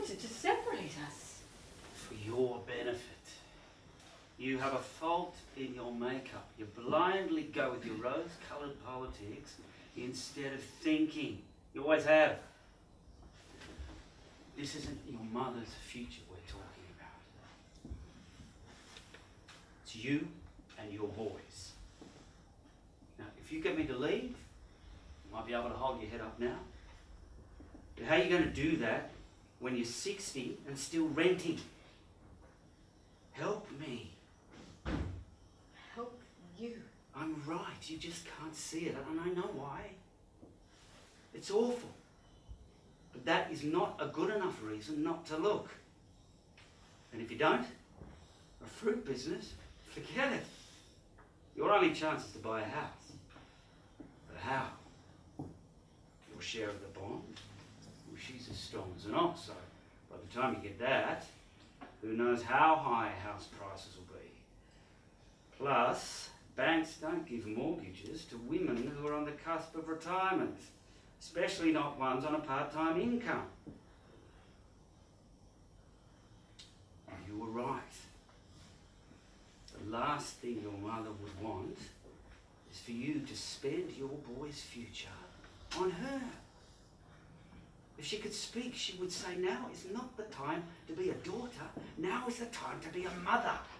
wanted to separate us. For your benefit. You have a fault in your makeup. You blindly go with your rose-coloured politics instead of thinking. You always have. This isn't your mother's future we're talking about. It's you and your boys. Now, if you get me to leave, you might be able to hold your head up now. But how are you going to do that when you're 60 and still renting? Help me. Help you? I'm right, you just can't see it, and I know why. It's awful. But that is not a good enough reason not to look. And if you don't, a fruit business, forget it. Your only chance is to buy a house. But how? Your share of the bond? Well, she's as strong as an ox, so by the time you get that, who knows how high house prices will be. Plus, banks don't give mortgages to women who are on the cusp of retirement, especially not ones on a part-time income. You were right. The last thing your mother would want is for you to spend your boy's future on her. If she could speak, she would say, now is not the time to be a daughter, now is the time to be a mother.